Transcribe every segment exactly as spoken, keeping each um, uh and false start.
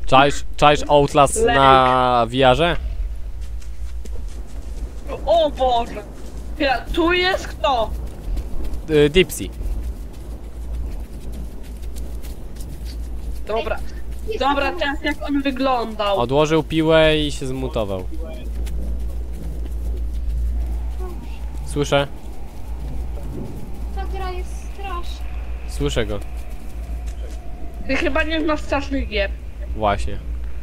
Czaisz, czaisz Outlast na V R-ze? O Boże! Ja, tu jest kto? Y, Dipsy. Dobra. Dobra, teraz jak on wyglądał. Odłożył piłę i się zmutował. Słyszę. Ta gra jest straszna. Słyszę go. Ty chyba nie znasz strasznych gier. Właśnie.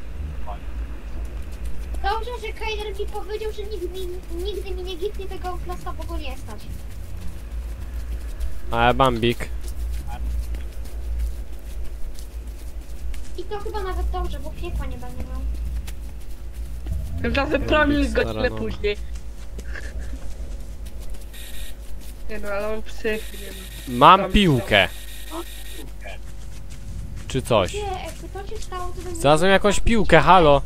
Dobrze, że Kejder mi powiedział, że nigdy mi, nigdy mi nie gitnie tego Outlasta, bo go nie stać. Ale Bambik. I to chyba nawet dobrze, bo piekła nie będzie miał. Tymczasem promil stara, godzinę no. później. Nie no, ale on psychy, nie no. Mam piłkę. Czy coś. Nie, jakby to się stało, to będzie... Znalazłem jakąś piłkę, halo.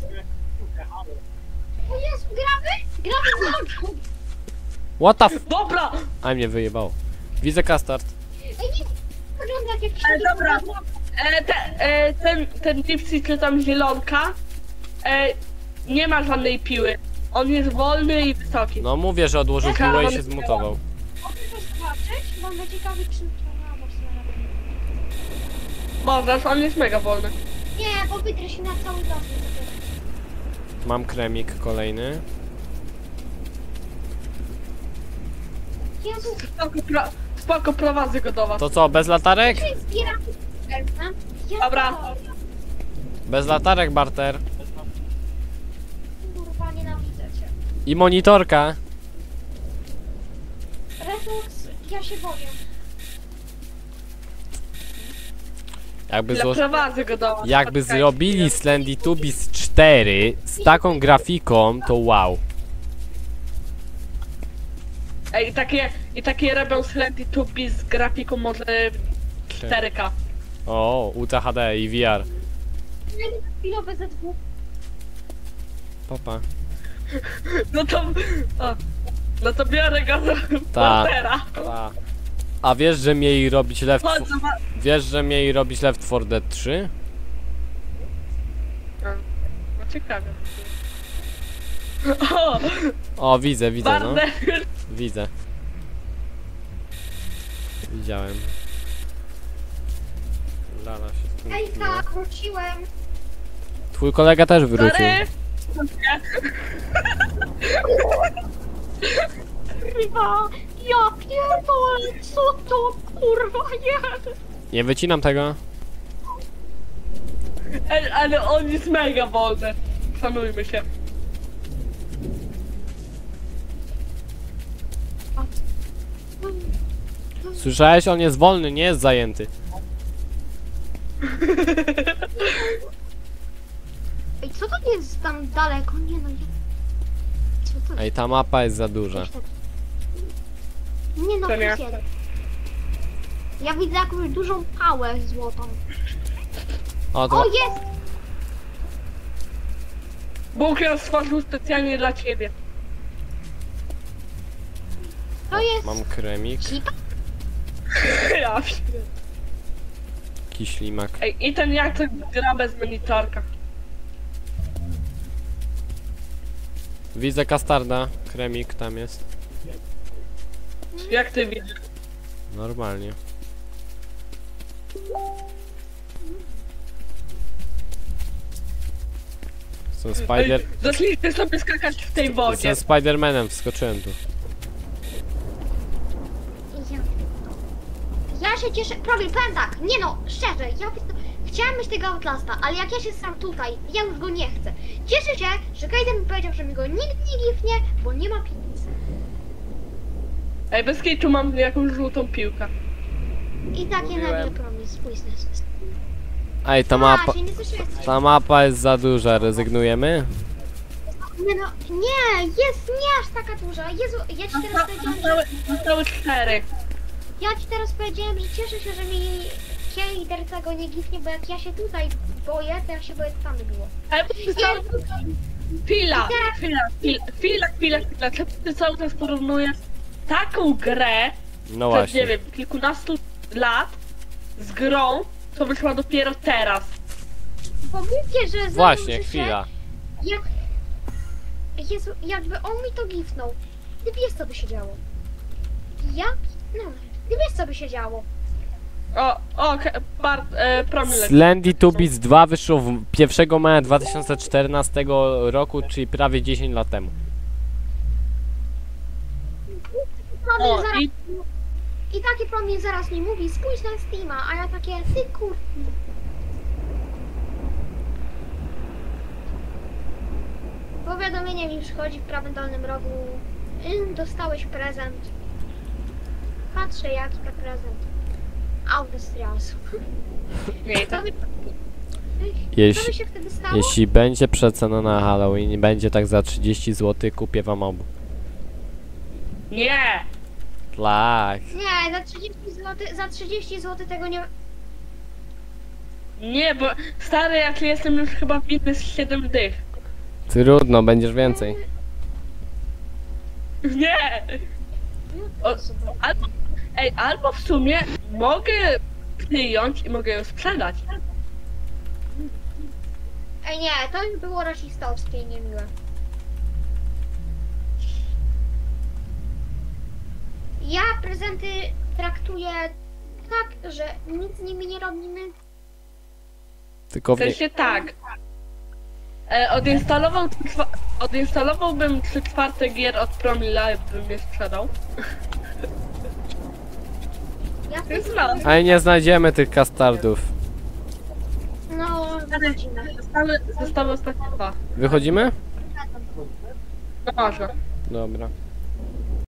O Jezu, gramy? Gramy z nogą! What the f... Dobra! A mnie wyjebało. Widzę Custard. Ej, nie, wygląda jak jakiś... E, dobra. E, te, e, ten, ten Dipsy czy tam zielonka e, nie ma żadnej piły. On jest wolny i wysoki. No mówię, że odłożył Jaka piłę i on się jest zmutował. Mogę to zobaczyć? Bo mnie ciekawi, czy... A, bo sobie Możesz, on jest mega wolny. nie, bo wytrę się na cały czas. Mam kremik kolejny. Jezu, Spoko, pro, spoko prowadzę go do was. To co, bez latarek? ty zbieram... Ja Dobra. to- Bez latarek, barter. Kurwa, nienawidzę cię. I monitorka. Reflux, ja się boję. Jakby, Ja zło... prowadzę go do was. Jakby Spotkajcie zrobili się. Slendy Tubis cztery z taką grafiką, to wow. Ej, i takie, i takie robią Slendy Tubi z grafiką może cztery K. O, U C H D i V R. Chwilowe ze dwóch. Papa. No to... O, no to biorę go do Ta. portera. Ta. A wiesz, że mieli robić Left... Chodź, zobacz. Wiesz, że mieli robić Left four Dead trzy? No ciekawe. O, O, widzę, widzę, no. Bartek. Widzę. Widziałem. Lala się Ej, spóźniła. tak, wróciłem. Twój kolega też wrócił. Sorry. Kurwa, ja pierdolę, co to kurwa jest? Nie wycinam tego. Ej, ale on jest mega wolny. Szanujmy się. Słyszałeś? On jest wolny, nie jest zajęty. Ej, co to jest tam daleko? Nie no, ja... Co to jest? Ej, ta mapa jest za duża. Nie no, To nie. plus jeden. Ja widzę jakąś dużą pałę złotą. O, to... O, jest! Bunkier stworzył specjalnie dla ciebie. To jest... Mam kremik, Kita? Ja się- kiślimak. Ej, i ten jak to gra bez monitorka. Widzę kastarda. Kremik tam jest. Jak ty widzisz? Normalnie. Jestem Spider... Ej, zacznijcie sobie skakać w tej wodzie. Jestem Spidermanem, wskoczyłem tu. Ja... Ja się cieszę... Prawie, powiem tak, nie no, szczerze, ja chciałam mieć tego Outlasta, ale jak ja się sam tutaj, ja już go nie chcę. Cieszę się, że Kajden mi powiedział, że mi go nikt nie gifnie, bo nie ma piwnicy. Ej, bez kitu mam jakąś żółtą piłkę. I takie Mówiłem. nagle promis, spójrzmy. Ej, ta mapa... się nie słyszę. Ta mapa jest za duża, rezygnujemy? Nie no, nie, jest nie aż taka duża. Jezu, ja ci teraz powiedziałem, Zostały, że... zostały cztery. Ja ci teraz powiedziałem, że cieszę się, że mi Kejder tego nie gifnie, bo jak ja się tutaj boję, to ja się boję, co tam by było. Ej, ty cały... Chwila, I teraz- chwila, chwila, chwila, chwila, chwila. Czy ty cały czas porównujesz taką grę No przed, właśnie. nie wiem, kilkunastu lat z grą, co wyszła dopiero teraz. pomówcie, że znowu, Właśnie, że chwila. Się, jak... Jezu, jakby on mi to gifnął. Ty wiesz, co by się działo. Ja? No, ty wiesz, co by się działo. O, o, Ke- Bart, e, promil. Slendy two Bits dwa wyszło w pierwszego maja dwa tysiące czternastego roku, czyli prawie dziesięć lat temu. Promil O, zaraz... i I taki promil zaraz mi mówi, spójrz na Steama, a ja takie, ty kur... Powiadomienie mi przychodzi w prawym dolnym rogu. Ym, dostałeś prezent. Patrzę, jaki to prezent. Autostrials. nie, to Co by, co by Jeśli, się wtedy stało? jeśli będzie przecena na Halloween i będzie tak za trzydzieści złotych, kupię wam obu. nie. Tak. Nie, za trzydzieści złotych, za trzydzieści złotych tego nie... Nie, bo stary, jak jestem już chyba winny z siedem dych. Trudno, będziesz więcej. Nie! O, albo, ej, albo w sumie mogę przyjąć i mogę ją sprzedać. Ej nie, to już było rasistowskie i niemiłe. Ja prezenty traktuję tak, że nic z nimi nie robimy. Tylko W w nie... sensie tak. E, odinstalował, trzy czwa- odinstalowałbym trzy czwarte gier od Promila, bym je sprzedał. Ja w Jest tym mało. Ale nie znajdziemy tych kastardów. No, wychodzimy. Zostały, zostały ostatnie dwa. Wychodzimy? No może. Dobra.